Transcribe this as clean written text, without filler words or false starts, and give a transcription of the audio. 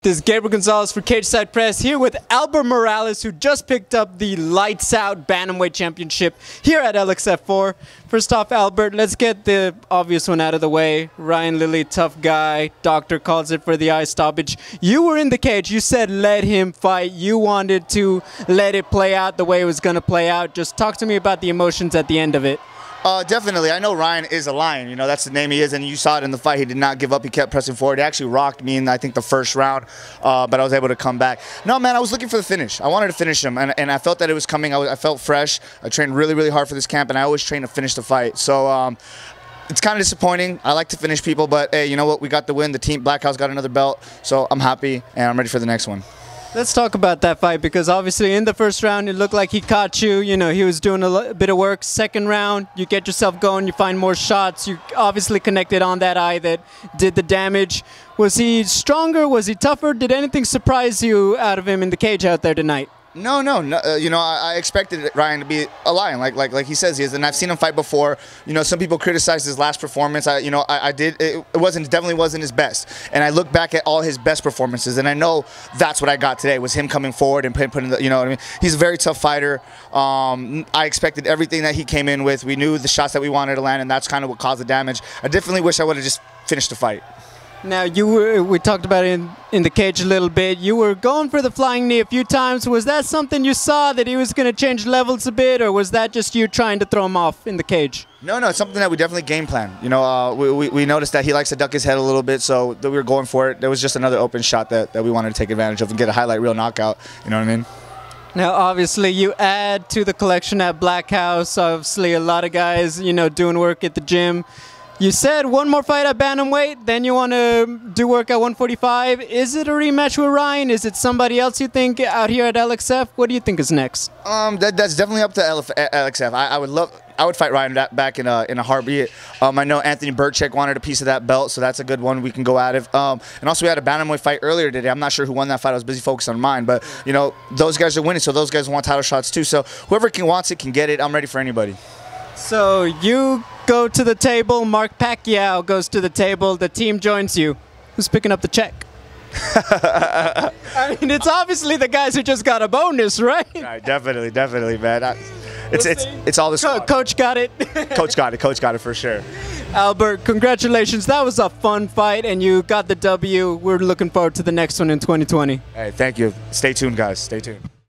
This is Gabriel Gonzalez for Cage Side Press here with Albert Morales, who just picked up the Lights Out Bantamweight Championship here at LXF 4. First off, Albert, let's get the obvious one out of the way. Ryan Lilley, tough guy. Doctor calls it for the eye stoppage. You were in the cage. You said let him fight. You wanted to let it play out the way it was going to play out. Just talk to me about the emotions at the end of it. Definitely. I know Ryan is a lion. You know, that's the name he is, and you saw it in the fight. He did not give up. He kept pressing forward. He actually rocked me in, I think, the first round, but I was able to come back. No, man, I was looking for the finish. I wanted to finish him, and I felt that it was coming. I felt fresh. I trained really, really hard for this camp, and I always train to finish the fight. So it's kind of disappointing. I like to finish people, but, hey, you know what? We got the win. The team, Black House, got another belt, so I'm happy, and I'm ready for the next one. Let's talk about that fight, because obviously in the first round it looked like he caught you. You know, he was doing a bit of work. Second round, you get yourself going, you find more shots. You obviously connected on that eye that did the damage. Was he stronger? Was he tougher? Did anything surprise you out of him in the cage out there tonight? No. You know, I expected Ryan to be a lion, like he says he is, and I've seen him fight before. You know, some people criticized his last performance. I did. It definitely wasn't his best, and I look back at all his best performances, and I know that's what I got today was him coming forward and putting the. You know what I mean? He's a very tough fighter. I expected everything that he came in with. We knew the shots that we wanted to land, and that's kind of what caused the damage. I definitely wish I would have just finished the fight. Now, we talked about it in the cage a little bit. You were going for the flying knee a few times. Was that something you saw that he was going to change levels a bit, or was that just you trying to throw him off in the cage? No, it's something that we definitely game plan. You know, we noticed that he likes to duck his head a little bit, so we were going for it. There was just another open shot that we wanted to take advantage of and get a highlight reel knockout. You know what I mean? Now, obviously, you add to the collection at Black House. Obviously, a lot of guys, you know, doing work at the gym. You said one more fight at Bantamweight, then you want to do work at 145. Is it a rematch with Ryan? Is it somebody else you think out here at LXF? What do you think is next? That's definitely up to LXF. I would fight Ryan back in a heartbeat. I know Anthony Burchek wanted a piece of that belt, so that's a good one we can go at it. And also we had a Bantamweight fight earlier today. I'm not sure who won that fight. I was busy focused on mine, but you know those guys are winning, so those guys want title shots too. So whoever wants it can get it. I'm ready for anybody. So you go to the table, Mark Pacquiao goes to the table, the team joins you. Who's picking up the check? I mean, it's obviously the guys who just got a bonus, right? Right, definitely, man. It's all this. Coach got it. Coach got it for sure. Albert, congratulations. That was a fun fight, and you got the W. We're looking forward to the next one in 2020. Hey, thank you. Stay tuned, guys. Stay tuned.